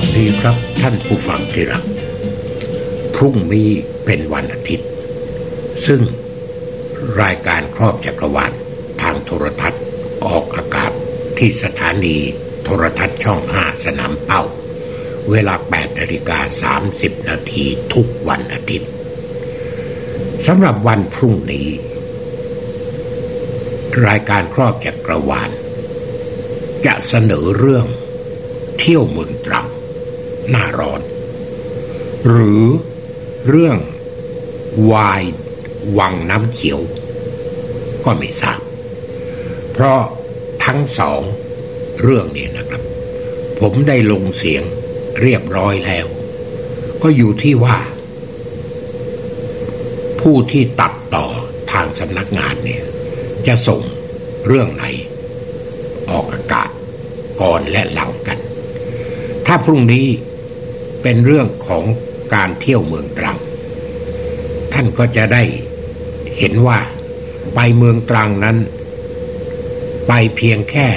สดีครับท่านผู้ฟังที่รักพรุ่งนี้เป็นวันอาทิตย์ซึ่งรายการครอบจักรวาลทางโทรทัศน์ออกอากาศที่สถานีโทรทัศน์ช่อง 5 สนามเป้าเวลา 8:30 นาทีทุกวันอาทิตย์สำหรับวันพรุ่งนี้รายการครอบจักรวาลจะเสนอเรื่องเที่ยวเมืองตรังหน้าร้อนหรือเรื่องวายวังน้ำเขียวก็ไม่ทราบเพราะทั้งสองเรื่องนี้นะครับผมได้ลงเสียงเรียบร้อยแล้วก็อยู่ที่ว่าผู้ที่ตัดต่อทางสำนักงานเนี่ยจะส่งเรื่องไหนออกอากาศก่อนและหลังกันถ้าพรุ่งนี้เป็นเรื่องของการเที่ยวเมืองตรังท่านก็จะได้เห็นว่าไปเมืองตรังนั้นไปเพียงแค่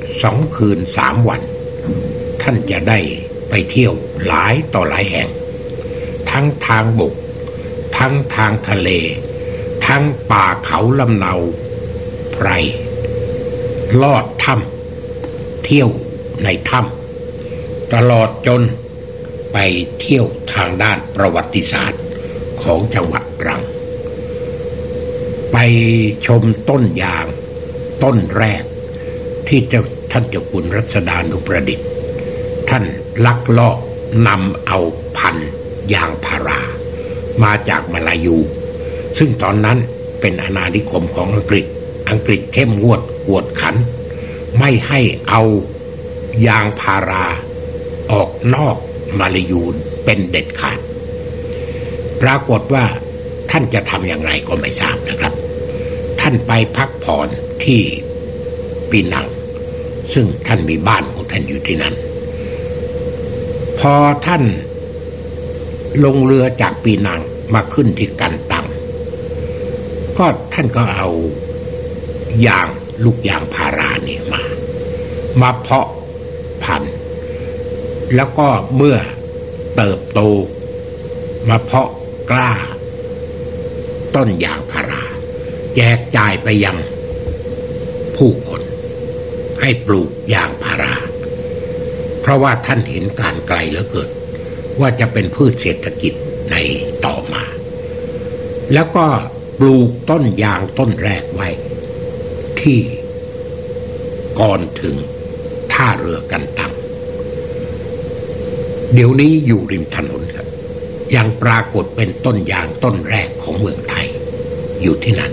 2 คืน 3 วันท่านจะได้ไปเที่ยวหลายต่อหลายแห่งทั้งทางบกทั้งทางทะเลทั้งป่าเขาลำเนาไพรลอดถ้ำเที่ยวในถ้ำตลอดจนไปเที่ยวทางด้านประวัติศาสตร์ของจังหวัดตรังไปชมต้นยางต้นแรกที่ท่านเจ้าคุณรัชดานุประดิษฐ์ท่านลักลอบนำเอาพันธุ์ยางพารามาจากมาลายูซึ่งตอนนั้นเป็นอาณานิคมของอังกฤษเข้มงวดกวดขันไม่ให้เอายางพาราออกนอกมาลายูเป็นเด็ดขาดปรากฏว่าท่านจะทำอย่างไรก็ไม่ทราบนะครับท่านไปพักผ่อนที่ปีนังซึ่งท่านมีบ้านของท่านอยู่ที่นั้นพอท่านลงเรือจากปีนังมาขึ้นที่กันตังก็ท่านก็เอายางลูกยางพาราเนี่ยมาเพาะพันธุ์แล้วก็เมื่อเติบโตมาเพาะกล้าต้นยางพาราแจกจ่ายไปยังผู้คนให้ปลูกยางพาราเพราะว่าท่านเห็นการไกลเหลือเกินว่าจะเป็นพืชเศรษฐกิจในต่อมาแล้วก็ปลูกต้นยางต้นแรกไว้ที่ก่อนถึงท่าเรือกันตังเดี๋ยวนี้อยู่ริมถนนครับยังปรากฏเป็นต้นยางต้นแรกของเมืองไทยอยู่ที่นั่น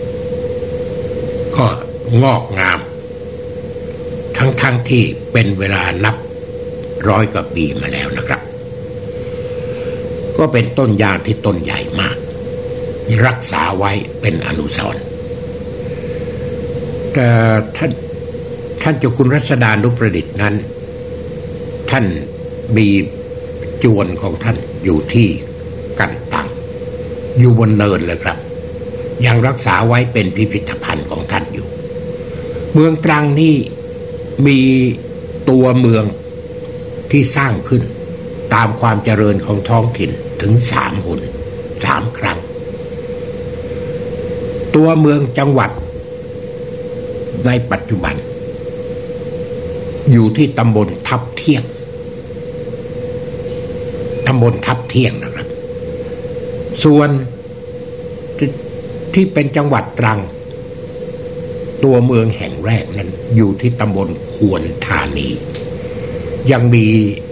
ก็งอกงามทั้งที่เป็นเวลานับ100 กว่าปีมาแล้วนะครับก็เป็นต้นยางที่ต้นใหญ่มากรักษาไว้เป็นอนุสรณ์แต่ท่านเจ้าคุณรัชดานุประดิษฐ์นั้นท่านมีจวนของท่านอยู่ที่กันตังอยู่บนเนินเลยครับยังรักษาไว้เป็นพิพิธภัณฑ์ของท่านอยู่เมืองตรังนี่มีตัวเมืองที่สร้างขึ้นตามความเจริญของท้องถิ่นถึง3 หน 3 ครั้งตัวเมืองจังหวัดในปัจจุบันอยู่ที่ตำบลทับเที่ยงนะครับส่วนที่เป็นจังหวัดตรังตัวเมืองแห่งแรกนั้นอยู่ที่ตำบลควรธานียังมี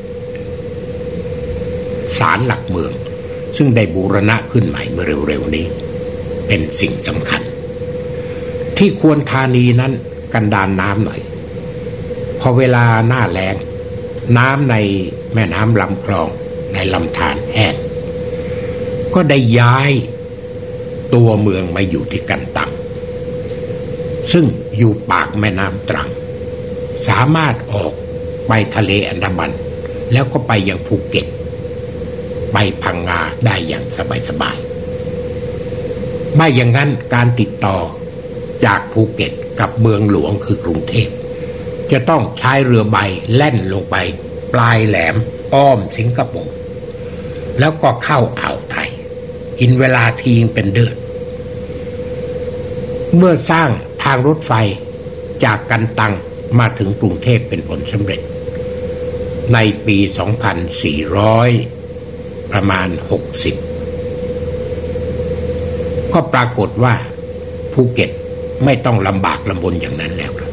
ศาลหลักเมืองซึ่งได้บูรณะขึ้นใหม่เมื่อเร็วๆนี้เป็นสิ่งสำคัญที่ควรธานีนั้นกันดารน้ำหน่อยพอเวลาหน้าแล้งน้ำในแม่น้ำลำคลองในลำธารแห้งก็ได้ย้ายตัวเมืองมาอยู่ที่กันตังซึ่งอยู่ปากแม่น้ำตรังสามารถออกไปทะเลอันดามันแล้วก็ไปยังภูเก็ตไปพังงาได้อย่างสบายๆไม่อย่างนั้นการติดต่อจากภูเก็ตกับเมืองหลวงคือกรุงเทพจะต้องใช้เรือใบแล่นลงไปปลายแหลมอ้อมสิงคโปร์แล้วก็เข้าอ่าวไทยกินเวลาทีเป็นเดือนเมื่อสร้างทางรถไฟจากกันตังมาถึงกรุงเทพเป็นผลสำเร็จในปี 2400 ประมาณ 60ก็ปรากฏว่าภูเก็ตไม่ต้องลำบากลำบนอย่างนั้นแล้วครับ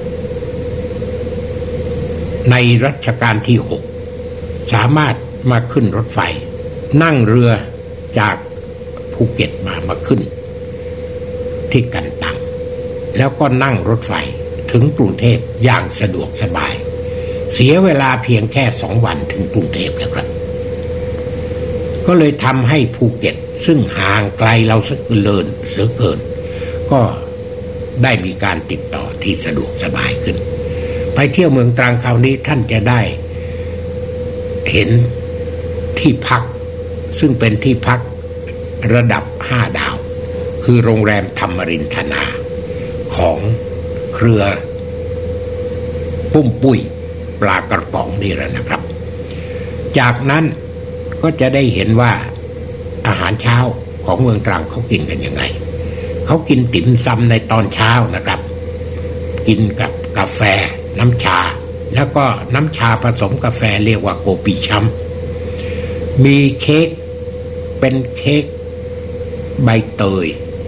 ในรัชกาลที่ 6สามารถมาขึ้นรถไฟนั่งเรือจากภูเก็ตมาขึ้นที่กันตังแล้วก็นั่งรถไฟถึงกรุงเทพอย่างสะดวกสบายเสียเวลาเพียงแค่2 วันถึงกรุงเทพนะครับก็เลยทำให้ภูเก็ตซึ่งห่างไกลเราสักเสือเกินก็ได้มีการติดต่อที่สะดวกสบายขึ้นไปเที่ยวเมืองตรังคราวนี้ท่านจะได้เห็นที่พักซึ่งเป็นที่พักระดับ5 ดาวคือโรงแรมธรรมรินทนาของเครือปุ้มปุ้ยปลากระป๋องนี่แหละนะครับจากนั้นก็จะได้เห็นว่าอาหารเช้าของเมืองตรังเขากินกันยังไงเขากินติ๋มซำในตอนเช้านะครับกินกับกาแฟน้ำชาแล้วก็น้ำชาผสมกาแฟเรียกว่าโกปีชัมมีเค้กเป็นเค้กใบเตย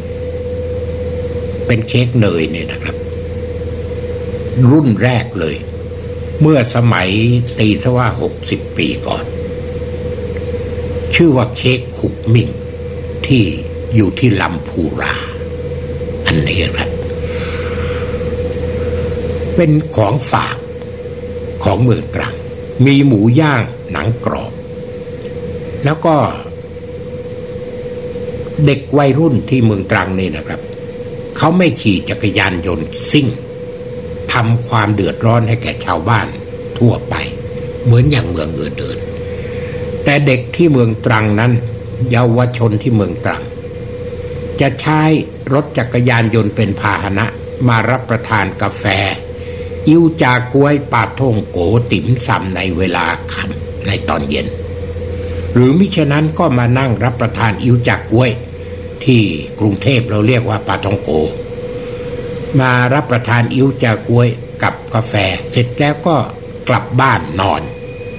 เป็นเค้กเนยเนี่ยนะครับรุ่นแรกเลยเมื่อสมัยตีซะว่า60 ปีก่อนชื่อว่าเค้กขุกมิ่งที่อยู่ที่ลำพูราอันนี้ครับเป็นของฝากของเมืองตรังมีหมูย่างหนังกรอบแล้วก็เด็กวัยรุ่นที่เมืองตรังนี่นะครับเขาไม่ขี่จักรยานยนต์ซิ่งทำความเดือดร้อนให้แก่ชาวบ้านทั่วไปเหมือนอย่างเมืองอื่นๆแต่เด็กที่เมืองตรังนั้นเยาวชนที่เมืองตรังจะใช้รถจักรยานยนต์เป็นพาหนะมารับประทานกาแฟอิ่วจาก้วยปาท่งโกติ๋มซำในเวลาค่ำในตอนเย็นหรือมิฉะนั้นก็มานั่งรับประทานอิ่วจาก้วยที่กรุงเทพเราเรียกว่าปาท่องโกมารับประทานอิ่วจาก้วยกับกาแฟเสร็จแล้วก็กลับบ้านนอน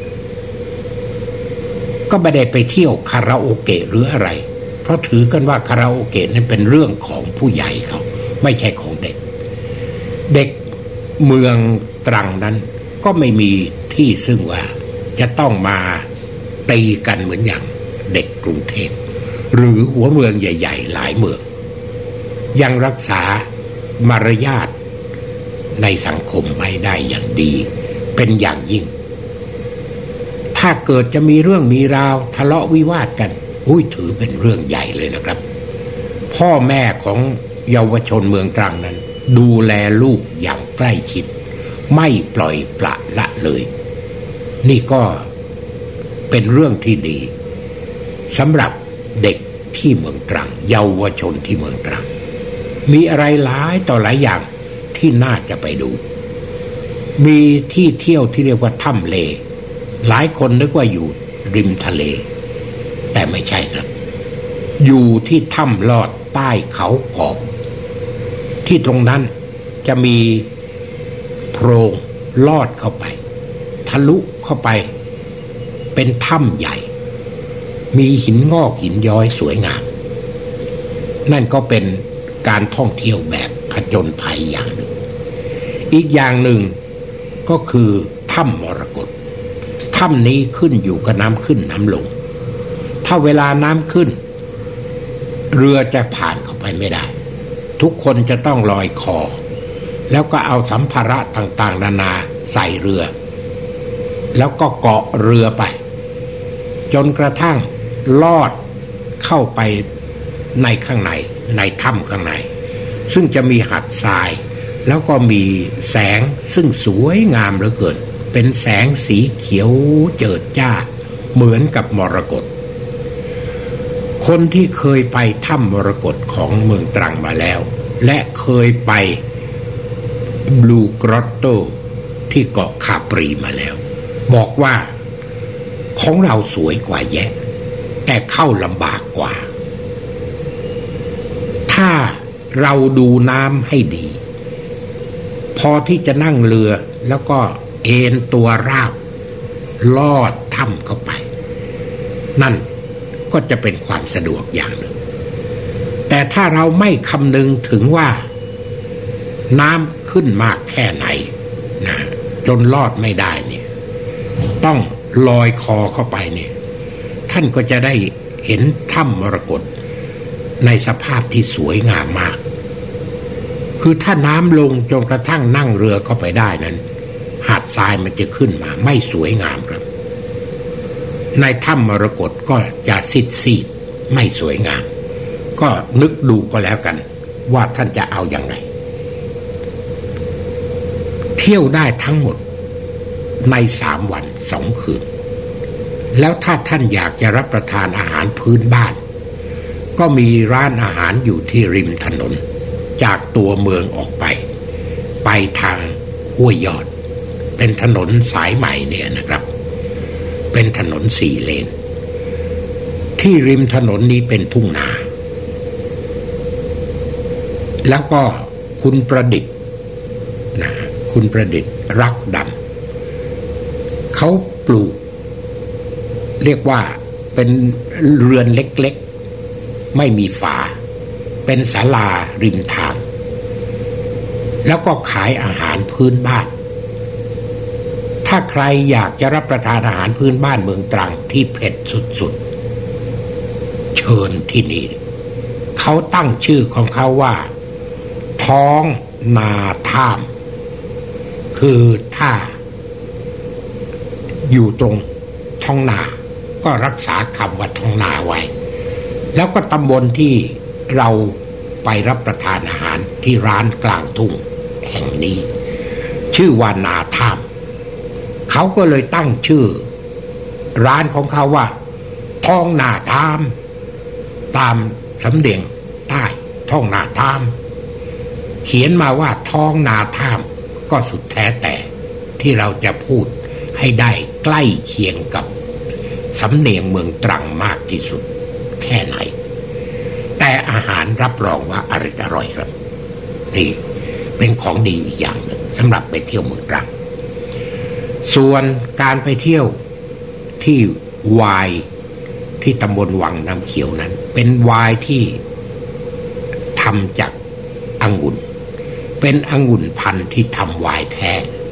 ก็ไม่ได้ไปเที่ยวคาราโอเกะหรืออะไรเพราะถือกันว่าคาราโอเกะนั้นเป็นเรื่องของผู้ใหญ่เขาไม่ใช่ของเด็กเด็กเมืองตรังนั้นก็ไม่มีที่ซึ่งว่าจะต้องมาตีกันเหมือนอย่างเด็กกรุงเทพหรือหัวเมืองใหญ่ๆหลายเมืองยังรักษามารยาทในสังคมไว้ได้อย่างดีเป็นอย่างยิ่งถ้าเกิดจะมีเรื่องมีราวทะเลาะวิวาทกันถือเป็นเรื่องใหญ่เลยนะครับพ่อแม่ของเยาวชนเมืองตรังนั้นดูแลลูกอย่างใกล้ชิดไม่ปล่อยปละละเลยนี่ก็เป็นเรื่องที่ดีสำหรับเด็กที่เมืองตรังเยาวชนที่เมืองตรังมีอะไรหลายต่อหลายอย่างที่น่าจะไปดูมีที่เที่ยวที่เรียกว่าถ้ำเลหลายคนนึกว่าอยู่ริมทะเลแต่ไม่ใช่ครับอยู่ที่ถ้ำลอดใต้เขากอบที่ตรงนั้นจะมีโพรงลอดเข้าไปทะลุเข้าไปเป็นถ้ำใหญ่มีหินงอกหินย้อยสวยงามนั่นก็เป็นการท่องเที่ยวแบบผจญภัยอย่างหนึ่งอีกอย่างหนึ่งก็คือถ้ำมรกตถ้ำนี้ขึ้นอยู่กับน้ำขึ้นน้ำลงถ้าเวลาน้ำขึ้นเรือจะผ่านเข้าไปไม่ได้ทุกคนจะต้องลอยคอแล้วก็เอาสัมภาระต่างๆนานาใส่เรือแล้วก็เกาะเรือไปจนกระทั่งลอดเข้าไปในข้างในในถ้ำข้างในซึ่งจะมีหาดทรายแล้วก็มีแสงซึ่งสวยงามเหลือเกินเป็นแสงสีเขียวเจิดจ้าเหมือนกับมรกตคนที่เคยไปถ้ำมรกตของเมืองตรังมาแล้วและเคยไปบลูกรอตโตที่เกาะคาปรีมาแล้วบอกว่าของเราสวยกว่าแยะแต่เข้าลำบากกว่าถ้าเราดูน้ำให้ดีพอที่จะนั่งเรือแล้วก็เอนตัวราบลอดถ้ำเข้าไปนั่นก็จะเป็นความสะดวกอย่างหนึ่งแต่ถ้าเราไม่คำนึงถึงว่าน้ำขึ้นมากแค่ไหนนะจนลอดไม่ได้เนี่ยต้องลอยคอเข้าไปเนี่ยท่านก็จะได้เห็นถ้ำมรกตในสภาพที่สวยงามมากคือถ้าน้ำลงจนกระทั่งนั่งเรือเข้าไปได้นั้นหาดทรายมันจะขึ้นมาไม่สวยงามครับในถ้ำมรกตก็จะซีดๆไม่สวยงามก็นึกดูก็แล้วกันว่าท่านจะเอาอย่างไรเที่ยวได้ทั้งหมดใน3 วัน 2 คืนแล้วถ้าท่านอยากจะรับประทานอาหารพื้นบ้านก็มีร้านอาหารอยู่ที่ริมถนนจากตัวเมืองออกไปทางห้วยยอดเป็นถนนสายใหม่เนี่ยนะครับเป็นถนน4 เลนที่ริมถนนนี้เป็นทุ่งนาแล้วก็คุณประดิษฐ์นะคุณประดิษฐ์รักดำเขาปลูกเรียกว่าเป็นเรือนเล็กๆไม่มีฝาเป็นศาลาริมทางแล้วก็ขายอาหารพื้นบ้านถ้าใครอยากจะรับประทานอาหารพื้นบ้านเมืองตรังที่เผ็ดสุดๆเชิญที่นี่เขาตั้งชื่อของเขาว่าท้องนาท่ามคือถ้าอยู่ตรงท้องนาก็รักษาคำว่าท้องนาไว้แล้วก็ตำบลที่เราไปรับประทานอาหารที่ร้านกลางทุ่งแห่งนี้ชื่อว่านาท่ามเขาก็เลยตั้งชื่อร้านของเขาว่าท้องนาท่ามตามสำเนียงใต้ท้องนาท่ามเขียนมาว่าท้องนาท่ามก็สุดแท้แต่ที่เราจะพูดให้ได้ใกล้เคียงกับสำเนียงเมืองตรังมากที่สุดแค่ไหนแต่อาหารรับรองว่าอร่อยครับนี่เป็นของดีอีกอย่างหนึ่งสำหรับไปเที่ยวเมืองตรังส่วนการไปเที่ยวที่วายที่ตำบลวังน้ำเขียวนั้นเป็นวายที่ทำจากองุ่นเป็นองุ่นพันธุ์ที่ทำไวน์แท้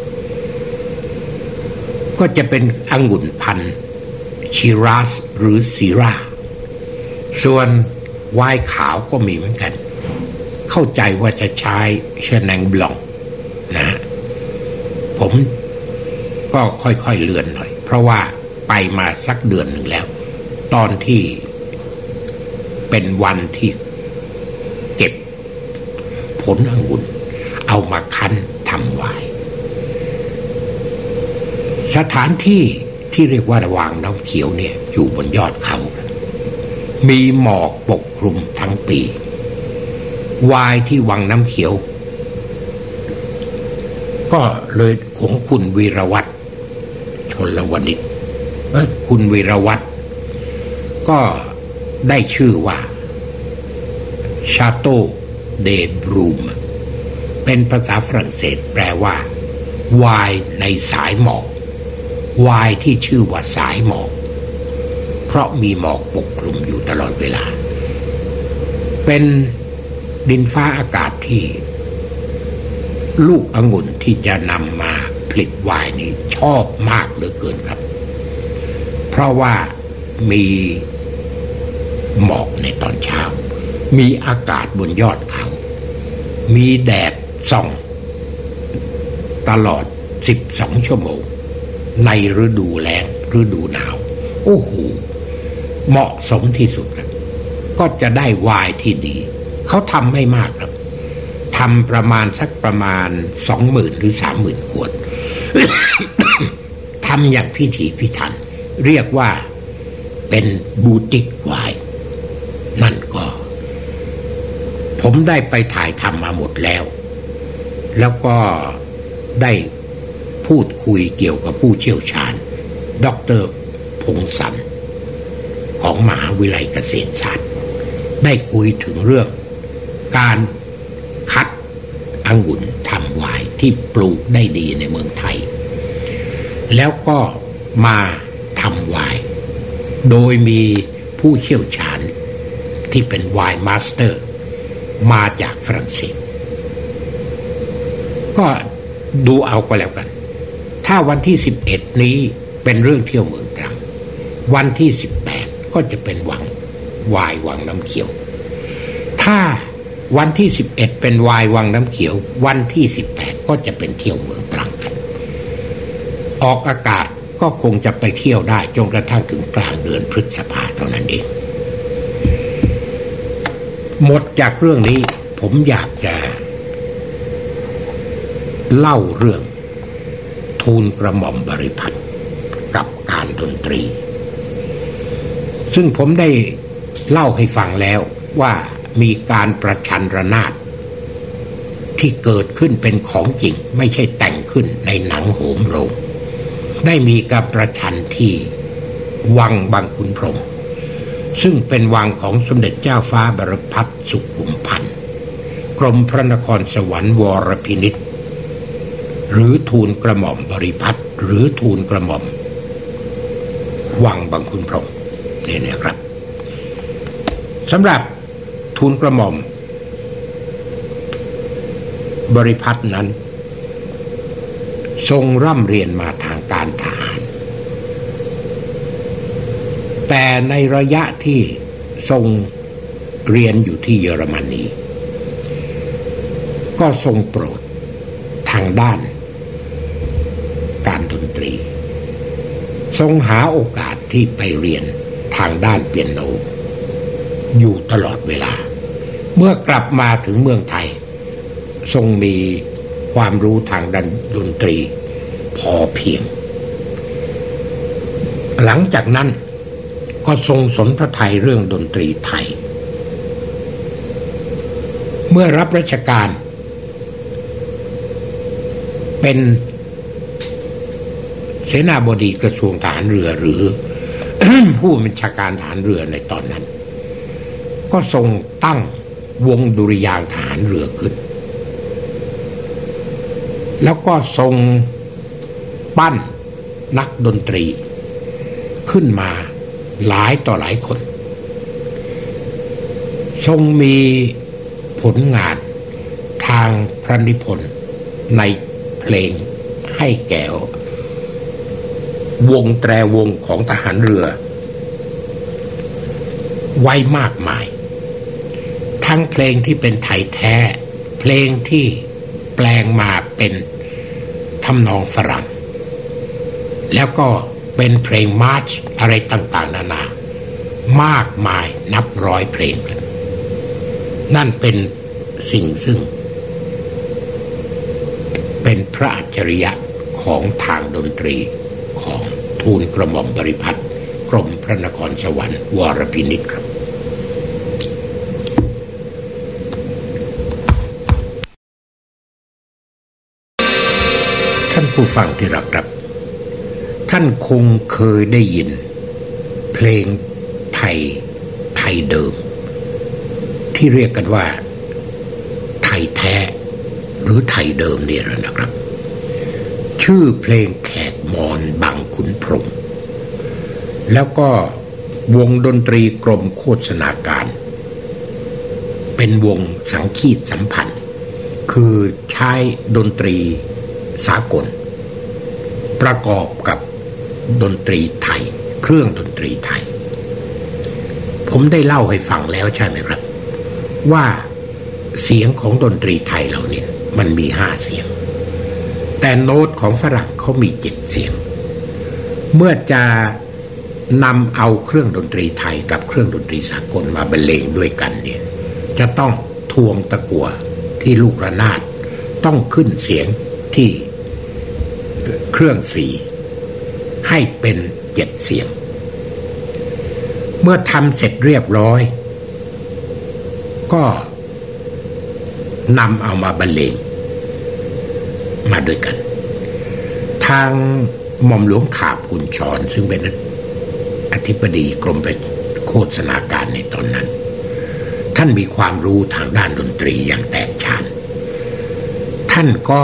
ก็จะเป็นองุ่นพันธุ์ชิราสหรือซีราส่วนไวน์ขาวก็มีเหมือนกันเข้าใจว่าจะใช้เชนแนงบลองนะผมก็ค่อยๆเลื่อนหน่อยเพราะว่าไปมาสักเดือนหนึ่งแล้วตอนที่เป็นวันที่เก็บผลองุ่นเอามาคั้นทำไวน์สถานที่ที่เรียกว่าวังน้ำเขียวเนี่ยอยู่บนยอดเขามีหมอกปกคลุมทั้งปีไวน์ที่วังน้ำเขียวก็เลยของคุณวีรวัฒน์ชลวณิชคุณวีรวัฒน์ก็ได้ชื่อว่าชาโตเดบรูมเป็นภาษาฝรั่งเศสแปลว่าไวน์ในสายหมอกไวน์ที่ชื่อว่าสายหมอกเพราะมีหมอกปกคลุมอยู่ตลอดเวลาเป็นดินฟ้าอากาศที่ลูกองุ่นที่จะนำมาผลิตไวน์นี้ชอบมากเหลือเกินครับเพราะว่ามีหมอกในตอนเช้ามีอากาศบนยอดเขามีแดดส่องตลอด12 ชั่วโมงในฤดูแล้งฤดูหนาวโอ้โหเหมาะสมที่สุดครับก็จะได้ไวน์ที่ดีเขาทำไม่มากครับทำประมาณสักประมาณ 20,000 หรือ 30,000 ขวด ทำอย่างพิถีพิถันเรียกว่าเป็นบูติกไวน์นั่นก็ผมได้ไปถ่ายทำมาหมดแล้วก็ได้พูดคุยเกี่ยวกับผู้เชี่ยวชาญดร.พพงษ์สันของมหาวิทยาลัยเกษตรศาสตร์ได้คุยถึงเรื่องการคัดองุ่นทำไวน์ที่ปลูกได้ดีในเมืองไทยแล้วก็มาทำไวน์โดยมีผู้เชี่ยวชาญที่เป็นไวน์มาสเตอร์มาจากฝรั่งเศสก็ดูเอาก็แล้วกันถ้าวันที่11นี้เป็นเรื่องเที่ยวเมืองตรังวันที่18ก็จะเป็นไวน์วังน้ำเขียวถ้าวันที่11เป็นไวน์วังน้ำเขียววันที่18ก็จะเป็นเที่ยวเมืองตรังกันออกอากาศก็คงจะไปเที่ยวได้จนกระทั่งถึงกลางเดือนพฤษภาเท่านั้นเองหมดจากเรื่องนี้ผมอยากจะเล่าเรื่องทูลกระหม่อมบริพัตรกับการดนตรีซึ่งผมได้เล่าให้ฟังแล้วว่ามีการประชันระนาดที่เกิดขึ้นเป็นของจริงไม่ใช่แต่งขึ้นในหนังโหมโรงได้มีการประชันที่วังบางขุนพรหมซึ่งเป็นวังของสมเด็จเจ้าฟ้าบรมพัฒน์สุขุมพันธ์กรมพระนครสวรรค์วรพินิจหรือทูลกระหม่อมบริพัตรหรือทูลกระหม่อมวังบางขุนพรหมนี่นะครับสำหรับทูลกระหม่อมบริพัตรนั้นทรงร่ำเรียนมาทางการทหารแต่ในระยะที่ทรงเรียนอยู่ที่เยอรมนีก็ทรงโปรดทางด้านการดนตรีทรงหาโอกาสที่ไปเรียนทางด้านเปียโนอยู่ตลอดเวลาเมื่อกลับมาถึงเมืองไทยทรงมีความรู้ทางด้านดนตรีพอเพียงหลังจากนั้นก็ทรงสนพระทัยเรื่องดนตรีไทยเมื่อรับราชการเป็นเสนาบดีกระทรวงทหารเรือหรือ ผู้บัญชาการทหารเรือในตอนนั้นก็ทรงตั้งวงดุริยางค์ทหารเรือขึ้นแล้วก็ทรงปั้นนักดนตรีขึ้นมาหลายต่อหลายคนทรงมีผลงานทางพระนิพนธ์ในเพลงให้แก่วงแตรวงของทหารเรือไว้มากมายทั้งเพลงที่เป็นไทยแท้เพลงที่แปลงมาเป็นทำนองฝรั่งแล้วก็เป็นเพลงมาร์ชอะไรต่างๆนานามากมายนับร้อยเพลงนั่นเป็นสิ่งซึ่งเป็นพระอัจฉริยะของทางดนตรีของทูลกระหม่อมบริพัตรกรมพระนครสวรรค์วรพินิจครับท่านผู้ฟังที่รักครับท่านคงเคยได้ยินเพลงไทยเดิมที่เรียกกันว่าไทยแท้หรือไทยเดิมนี่แหละนะครับชื่อเพลงแขกมอญบางขุนพรหมแล้วก็วงดนตรีกรมโฆษณาการเป็นวงสังคีตสัมพันธ์คือใช้ดนตรีสากลประกอบกับดนตรีไทยเครื่องดนตรีไทยผมได้เล่าให้ฟังแล้วใช่ไหมครับว่าเสียงของดนตรีไทยเราเนี่ยมันมี5เสียงแต่โน้ตของฝรั่งเขามี7เสียงเมื่อจะนำเอาเครื่องดนตรีไทยกับเครื่องดนตรีสากลมาบรรเลงด้วยกันเนี่ยจะต้องทวงตะกั่วที่ลูกระนาดต้องขึ้นเสียงที่เครื่อง4ให้เป็น7เสียงเมื่อทำเสร็จเรียบร้อยก็นำเอามาบรรเลงมาด้วยกันทางหม่อมหลวงขาบกุญชรซึ่งเป็นธิบดีกรมโฆษณาการในตอนนั้นท่านมีความรู้ทางด้านดนตรีอย่างแตกฉานท่านก็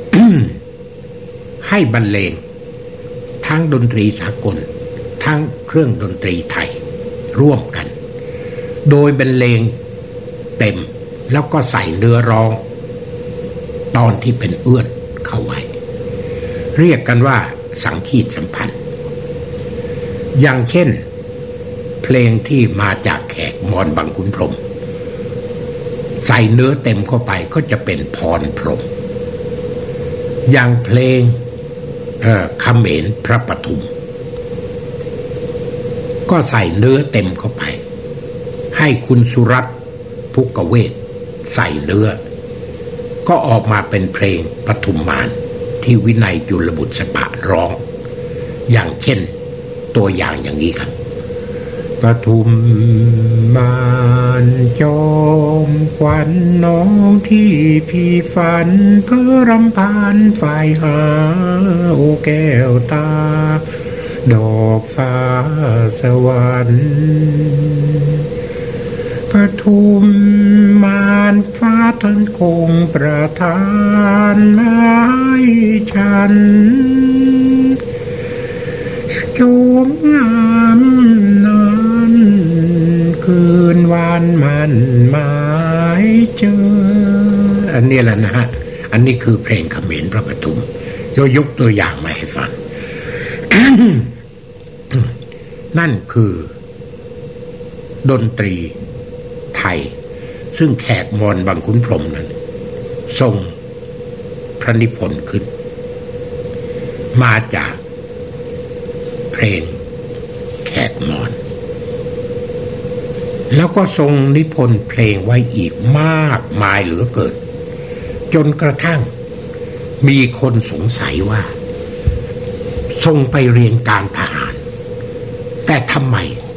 ให้บรรเลงทั้งดนตรีสากลทั้งเครื่องดนตรีไทยร่วมกันโดยบรรเลงเต็มแล้วก็ใส่เนื้อร้องตอนที่เป็นเอื้อนเข้าไว้เรียกกันว่าสังคีตสัมพันธ์อย่างเช่นเพลงที่มาจากแขกมอญบางขุนพรหมใส่เนื้อเต็มเข้าไปก็จะเป็นพรพรหมอย่างเพลงเขมรพระปทุมก็ใส่เนื้อเต็มเข้าไปให้คุณสุรัตน์ภุกเวทใส่เนื้อก็ออกมาเป็นเพลงปทุมมานที่วินัยจุลบุตรสปะร้องอย่างเช่นตัวอย่างอย่างนี้ครับปทุมมานจอมขวัญน้องที่พี่ฝันเพื่อรำพันฝ่ายหาโอแก้วตาดอกฟ้าสวรรค์ปทุมมานฟ้าท่านคงประทานให้ฉันโฉมงามนั้นคืนวันมันหมายเจออันนี้แหละนะฮะอันนี้คือเพลงเขมรพระปทุมยกตัวอย่างมาให้ฟัง นั่นคือดนตรีไทยซึ่งแขกมอญบางขุนพรหมนั้นทรงพระนิพนธ์ขึ้นมาจากเพลงแขกมอญแล้วก็ทรงนิพนธ์เพลงไว้อีกมากมายเหลือเกินจนกระทั่งมีคนสงสัยว่าทรงไปเรียนการทหารแต่ทำไม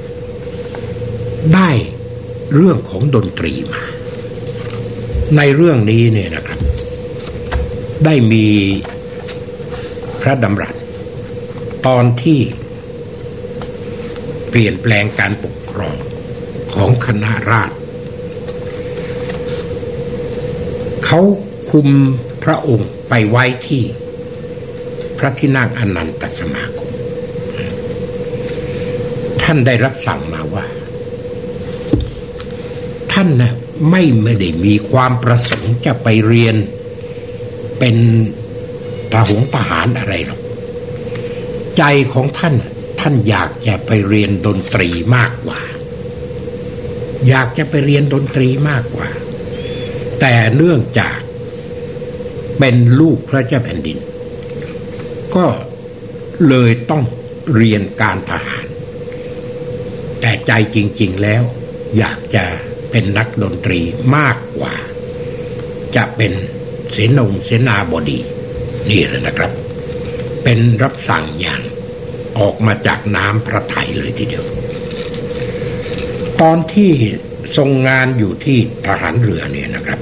ได้เรื่องของดนตรีมาในเรื่องนี้เนี่ยนะครับได้มีพระดำรัสตอนที่เปลี่ยนแปลงการปกครองของคณะราษฎรเขาคุมพระองค์ไปไว้ที่พระที่นั่งอนันตสมาคมท่านได้รับสั่งมาว่าท่านนะไม่ได้มีความประสงค์จะไปเรียนเป็นทหารอะไรหรอกใจของท่านอยากจะไปเรียนดนตรีมากกว่าอยากจะไปเรียนดนตรีมากกว่าแต่เนื่องจากเป็นลูกพระเจ้าแผ่นดินก็เลยต้องเรียนการทหารแต่ใจจริงๆแล้วอยากจะเป็นนักดนตรีมากกว่าจะเป็นเสนาบดีนี่แหละนะครับเป็นรับสั่งอย่างออกมาจากน้ำพระทัยเลยทีเดียวตอนที่ทรงงานอยู่ที่ทหารเรือเนี่ยนะครับ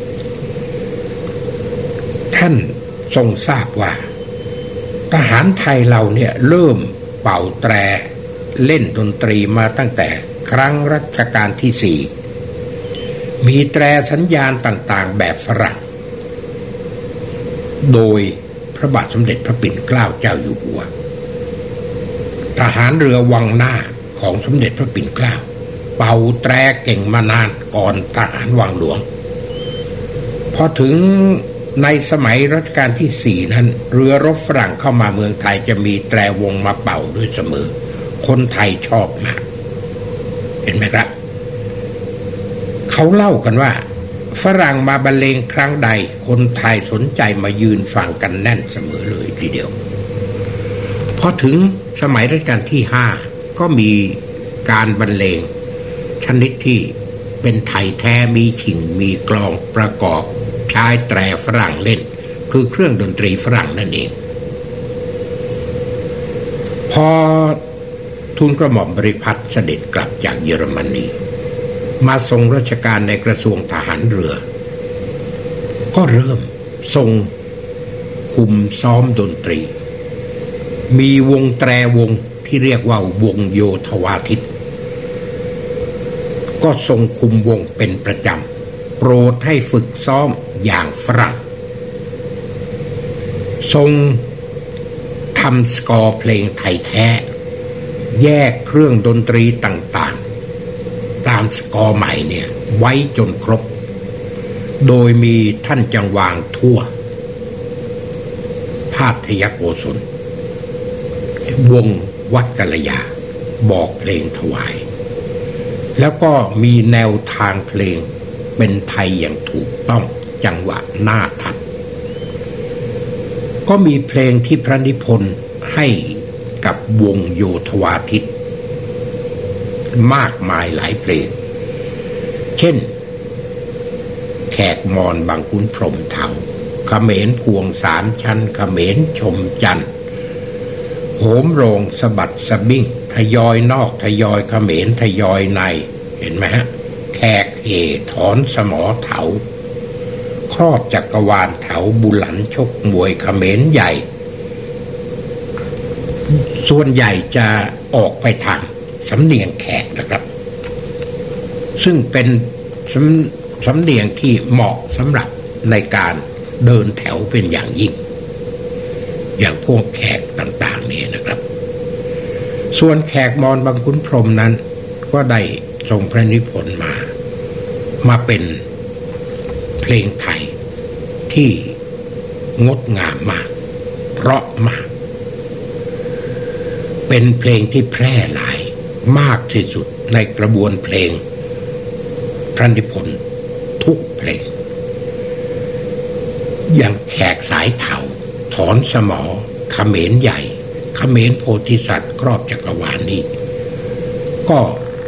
ท่านทรงทราบว่าทหารไทยเราเนี่ยเริ่มเป่าแตรเล่นดนตรีมาตั้งแต่ครั้งรัชกาลที่4มีแตรสัญญาณต่างๆแบบฝรั่งโดยพระบาทสมเด็จพระปิ่นเกล้าเจ้าอยู่หัวทหารเรือวังหน้าของสมเด็จพระปิ่นเกล้าเป่าแตรเก่งมานานก่อนทหารวังหลวงพอถึงในสมัยรัชกาลที่4นั้นเรือรบฝรั่งเข้ามาเมืองไทยจะมีแตรวงมาเป่าด้วยเสมอคนไทยชอบมากเห็นไหมครับเขาเล่ากันว่าฝรั่งมาบรรเลงครั้งใดคนไทยสนใจมายืนฟังกันแน่นเสมอเลยทีเดียวพอถึงสมัยรัชกาลที่5ก็มีการบรรเลงชนิดที่เป็นไทยแท้มีขิงมีกลองประกอบใช้แตรฝรั่งเล่นคือเครื่องดนตรีฝรั่งนั่นเองพอทูลกระหม่อมบริพัตรเสด็จกลับจากเยอรมนีมาทรงราชการในกระทรวงทหารเรือก็เริ่มทรงคุมซ้อมดนตรีมีวงแตรวงที่เรียกว่าวงโยธวาทิตก็ทรงคุมวงเป็นประจำโปรดให้ฝึกซ้อมอย่างฝรั่งทรงทำสกอร์เพลงไทยแท้แยกเครื่องดนตรีต่างๆตามสกอร์ใหม่เนี่ยไว้จนครบโดยมีท่านจังวางทั่วภาทยโกศลวงวัดกัลยาบอกเพลงถวายแล้วก็มีแนวทางเพลงเป็นไทยอย่างถูกต้องจังหวะน่าทัดก็มีเพลงที่พระนิพนธ์ให้กับวงโยธวาทิตมากมายหลายเพลงเช่นแขกมอญบางขุนพรหมเถาเขมรพวงสามชั้นเขมรชมจันทร์โหมโรงสะบัดสะบิ้งทยอยนอกทยอยเขมรทยอยในเห็นไหมฮะแขกเอถอนสมอเถาครอบจักรวาลเถาบุหลันชกมวยเขมรใหญ่ส่วนใหญ่จะออกไปทางสำเนียงแขกนะครับซึ่งเป็นสำเนียงที่เหมาะสำหรับในการเดินแถวเป็นอย่างยิ่งอย่างพวกแขกต่างๆนี่นะครับส่วนแขกมอญบางขุนพรหมนั้นก็ได้ทรงพระนิพนธ์มาเป็นเพลงไทยที่งดงามมากเพราะมากเป็นเพลงที่แพร่หลายมากที่สุดในกระบวนเพลงพระนิพนธ์ทุกเพลงอย่างแขกสายเถาถอนสมอเขมรใหญ่เขมรโพธิสัตว์ครอบจักรวาลนี้ก็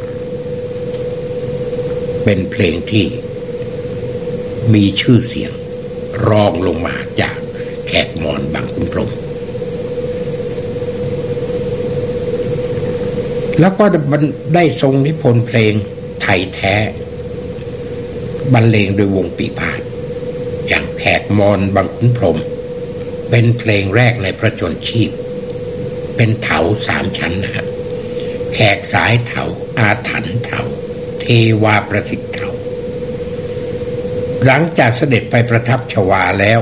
เป็นเพลงที่มีชื่อเสียงรองลงมาจากแขกมอญบางขุนพรหมแล้วก็ได้ทรงนิพนธ์เพลงไทยแท้บรรเลงโดยวงปีพาทย์อย่างแขกมอญบางขุนพรหมเป็นเพลงแรกในพระชนชีพเป็นเถาสามชั้นนะครับแขกสายเถาอาถรรพ์เถาเทวาประสิทธิ์เถาหลังจากเสด็จไปประทับชวาแล้ว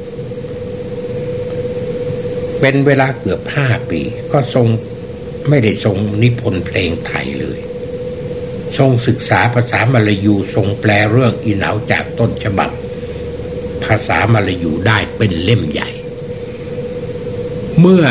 เป็นเวลาเกือบ5 ปีก็ไม่ได้ทรงนิพนธ์เพลงไทยเลยทรงศึกษาภาษามลายูทรงแปลเรื่องอีเหนาจากต้นฉบับภาษามลายูได้เป็นเล่มใหญ่เมื่อ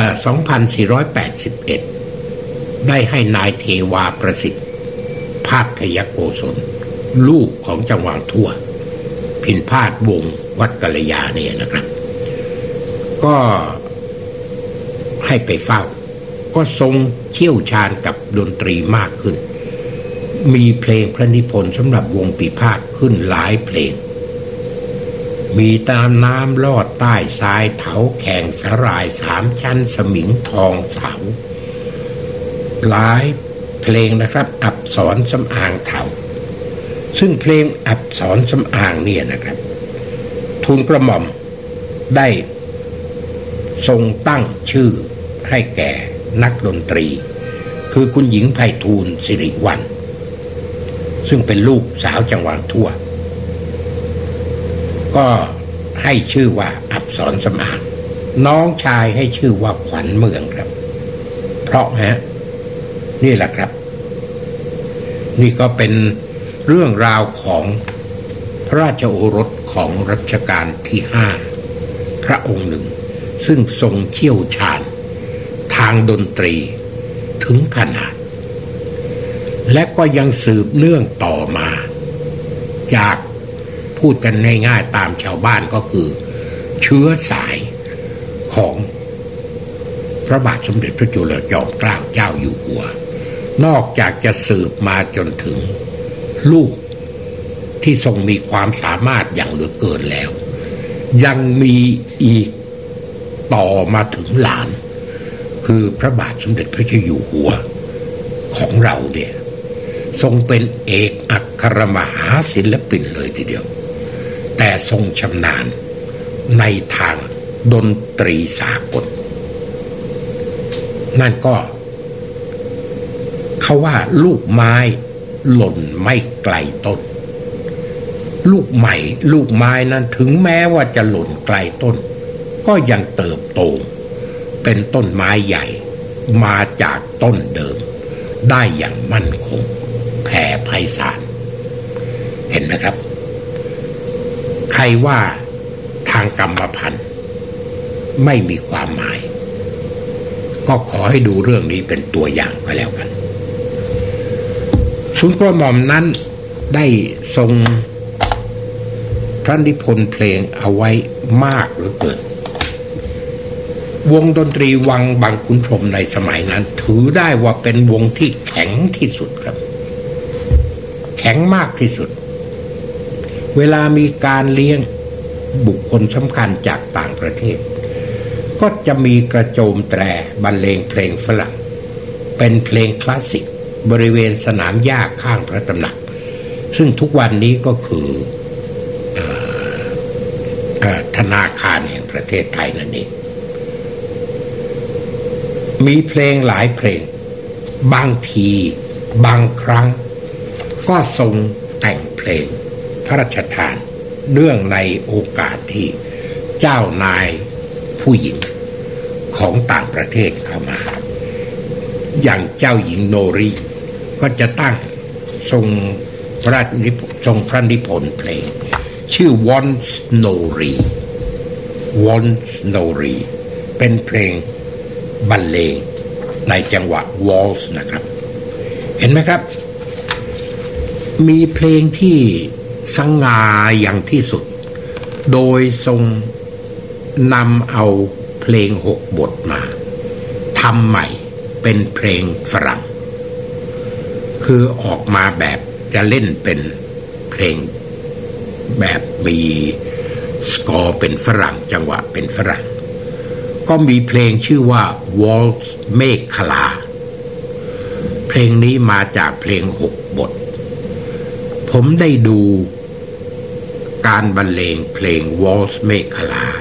2481 ได้ให้นายเทวาประสิทธิ์ภาทยโกศลลูกของจังหวัดทั่วพินพาทวงวัดกัลยาเนี่ยนะครับก็ให้ไปเฝ้าก็ทรงเชี่ยวชาญกับดนตรีมากขึ้นมีเพลงพระนิพนธ์สำหรับวงปีพาทย์ขึ้นหลายเพลงมีตามน้ำลอดใต้ทรายเถาแข่งสลายสามชั้นสมิงทองเสาหลายเพลงนะครับอับสรสำอางเถาซึ่งเพลงอับสรสำอางเนี่ยนะครับทูลกระหม่อมได้ทรงตั้งชื่อให้แก่นักดนตรีคือคุณหญิงไพฑูรย์สิริวัลย์ซึ่งเป็นลูกสาวจังหวัดทั่วก็ให้ชื่อว่าอับสรสำอางน้องชายให้ชื่อว่าขวัญเมืองครับเพราะนี่แหละครับนี่ก็เป็นเรื่องราวของพระราชโอรสของรัชกาลที่5พระองค์หนึ่งซึ่งทรงเชี่ยวชาญทางดนตรีถึงขนาดและก็ยังสืบเนื่องต่อมาจากพูดกันง่ายๆตามชาวบ้านก็คือเชื้อสายของพระบาทสมเด็จพระจุลจอมเกล้าเจ้าอยู่หัวนอกจากจะสืบมาจนถึงลูกที่ทรงมีความสามารถอย่างเหลือเกินแล้วยังมีอีกต่อมาถึงหลานคือพระบาทสมเด็จพระเจ้าอยู่หัวของเราเนี่ยทรงเป็นเอกอัครมหาศิลปินเลยทีเดียวแต่ทรงชำนาญในทางดนตรีสากลนั่นก็เขาว่าลูกไม้หล่นไม่ไกลต้นลูกไม้นั้นถึงแม้ว่าจะหล่นไกลต้นก็ยังเติบโตเป็นต้นไม้ใหญ่มาจากต้นเดิมได้อย่างมั่นคงแผ่ไพศาลเห็นไหมครับใครว่าทางกรรมพันธุ์ไม่มีความหมายก็ขอให้ดูเรื่องนี้เป็นตัวอย่างก็แล้วกันทูลกระหม่อมนั้นได้ทรงพระนิพนธ์เพลงเอาไว้มากเหลือเกินวงดนตรีวังบางขุนพรหมในสมัยนั้นถือได้ว่าเป็นวงที่แข็งที่สุดครับแข็งมากที่สุดเวลามีการเลี้ยงบุคคลสำคัญจากต่างประเทศก็จะมีกระโจมแตรบรรเลงเพลงฝรั่งเป็นเพลงคลาสสิกบริเวณสนามหญ้าข้างพระตำหนักซึ่งทุกวันนี้ก็คือธนาคารแห่งประเทศไทยนั่นเองมีเพลงหลายเพลงบางทีบางครั้งก็ทรงแต่งเพลงพระราชทานเนื่องในโอกาสที่เจ้านายผู้หญิงของต่างประเทศเข้ามาอย่างเจ้าหญิงโนรีก็จะตั้งทรงพระนิพนธ์เพลงชื่อ Once Nori เป็นเพลงบรรเลงในจังหวะวอลซ์นะครับเห็นไหมครับมีเพลงที่สง่าอย่างที่สุดโดยทรงนำเอาเพลง6 บทมาทำใหม่เป็นเพลงฝรั่งคือออกมาแบบจะเล่นเป็นเพลงแบบมีสกอร์เป็นฝรั่งจังหวะเป็นฝรั่งก็มีเพลงชื่อว่า Waltz เมฆลาเพลงนี้มาจากเพลง6 บทผมได้ดูการบรรเลงเพลง Waltz เมฆลา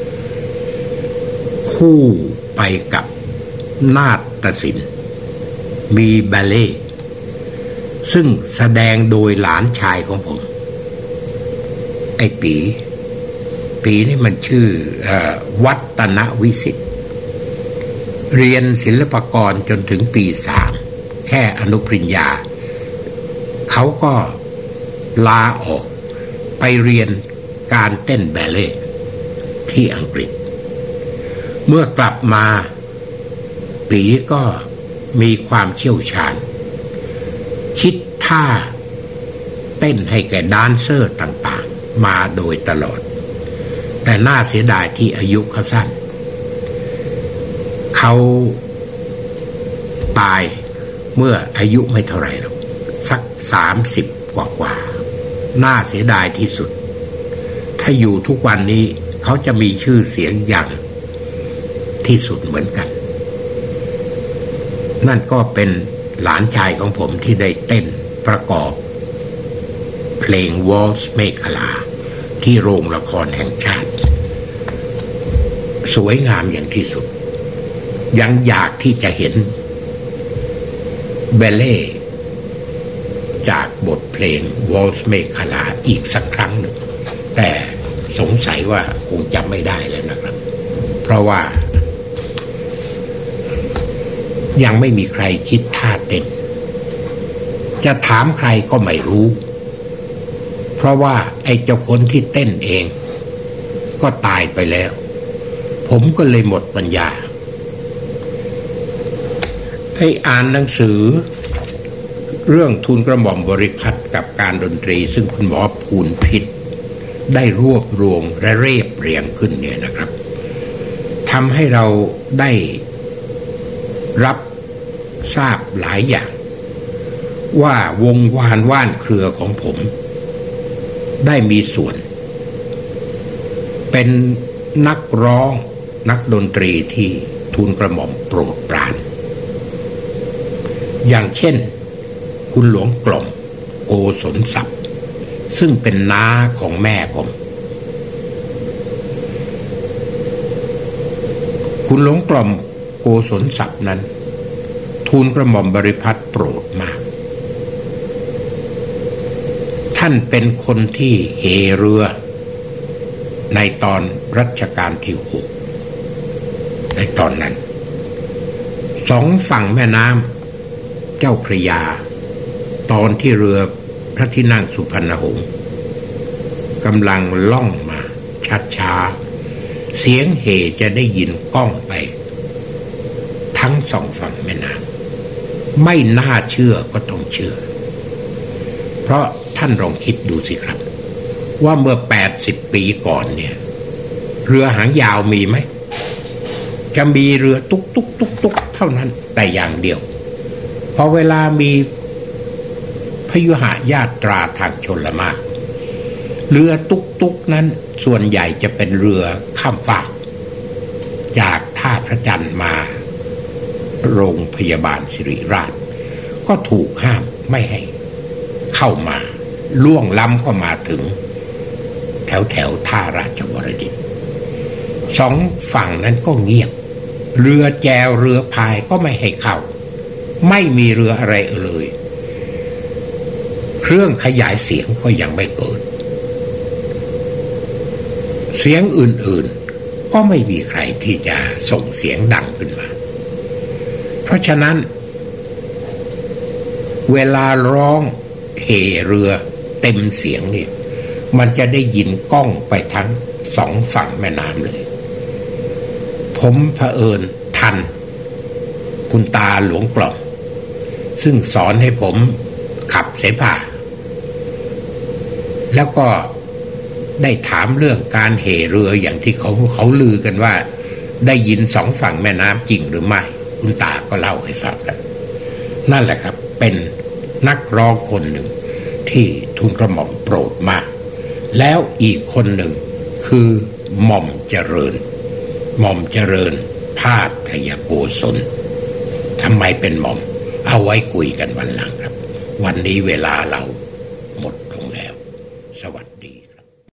คู่ไปกับนาฏศิลป์มีบัลเล่ซึ่งแสดงโดยหลานชายของผมไอ้ปีนี่มันชื่อวัฒนวิสิทธิ์เรียนศิลปากรจนถึงปี 3แค่อนุปริญญาเขาก็ลาออกไปเรียนการเต้นบัลเล่ที่อังกฤษเมื่อกลับมาปีก็มีความเชี่ยวชาญคิดท่าเต้นให้แก่แดนเซอร์ต่างๆมาโดยตลอดแต่น่าเสียดายที่อายุเขาสั้นเขาตายเมื่ออายุไม่เท่าไหร่หรอกสัก30 กว่าน่าเสียดายที่สุดถ้าอยู่ทุกวันนี้เขาจะมีชื่อเสียงอย่างที่สุดเหมือนกันนั่นก็เป็นหลานชายของผมที่ได้เต้นประกอบเพลง Waltz เมฆลาที่โรงละครแห่งชาติสวยงามอย่างที่สุดยังอยากที่จะเห็นบัลเล่จากบทเพลง Waltz เมฆลาอีกสักครั้งหนึ่งแต่สงสัยว่าคงจำไม่ได้แล้วนะครับเพราะว่ายังไม่มีใครคิดท่าเต้นจะถามใครก็ไม่รู้เพราะว่าไอ้เจ้าคนที่เต้นเองก็ตายไปแล้วผมก็เลยหมดปัญญาให้อ่านหนังสือเรื่องทูลกระหม่อมบริพัตรกับการดนตรีซึ่งคุณหมอภูลพิษได้รวบรวมและเรียบเรียงขึ้นเนี่ยนะครับทำให้เราได้รับทราบหลายอย่างว่าวงวานว่านเครือของผมได้มีส่วนเป็นนักร้องนักดนตรีที่ทูลกระหม่อมโปรดปรานอย่างเช่นคุณหลวงกล่อมโกศลศัพท์ซึ่งเป็นน้าของแม่ผมคุณหลวงกล่อมโกศลศัพท์นั้นททูลกระหม่อมบริพัตรโปรดมากท่านเป็นคนที่เหเรือในตอนรัชกาลที่6ในตอนนั้นสองฝั่งแม่น้ำเจ้าพระยาตอนที่เรือพระที่นั่งสุพรรณหงส์กำลังล่องมาช้าๆเสียงเห่จะได้ยินก้องไปทั้งสองฝั่งแม่น้ำไม่น่าเชื่อก็ต้องเชื่อเพราะท่านลองคิดดูสิครับว่าเมื่อ80 ปีก่อนเนี่ยเรือหางยาวมีไหมจะมีเรือตุ๊กตุ๊กตุ๊กตุ๊กเท่านั้นแต่อย่างเดียวพอเวลามีพยุหญาตราทางชลมารเรือตุ๊กตุ๊กนั้นส่วนใหญ่จะเป็นเรือข้ามฟากจากท่าพระจันทร์มาโรงพยาบาลศิริราชก็ถูกห้ามไม่ให้เข้ามาล่วงล้ำก็มาถึงแถวท่าราชวรดิตสองฝั่งนั้นก็เงียบเรือแจวเรือพายก็ไม่ให้เข้าไม่มีเรืออะไรเลยเครื่องขยายเสียงก็ยังไม่เกิดเสียงอื่นๆก็ไม่มีใครที่จะส่งเสียงดังขึ้นมาเพราะฉะนั้นเวลาร้องเห่เรือเต็มเสียงนี่มันจะได้ยินก้องไปทั้งสองฝั่งแม่น้ำเลยผมเผอิญทันคุณตาหลวงปล่องซึ่งสอนให้ผมขับเสภาแล้วก็ได้ถามเรื่องการเห่เรืออย่างที่เขาลือกันว่าได้ยินสองฝั่งแม่น้ำจริงหรือไม่คุณตาก็เล่าให้ฟังแล้วนั่นแหละครับเป็นนักร้องคนหนึ่งที่ทูลกระหม่อมโปรดมากแล้วอีกคนหนึ่งคือหม่อมเจริญพาทยโกศลทำไมเป็นหม่อมเอาไว้คุยกันวันหลังครับวันนี้เวลาเรา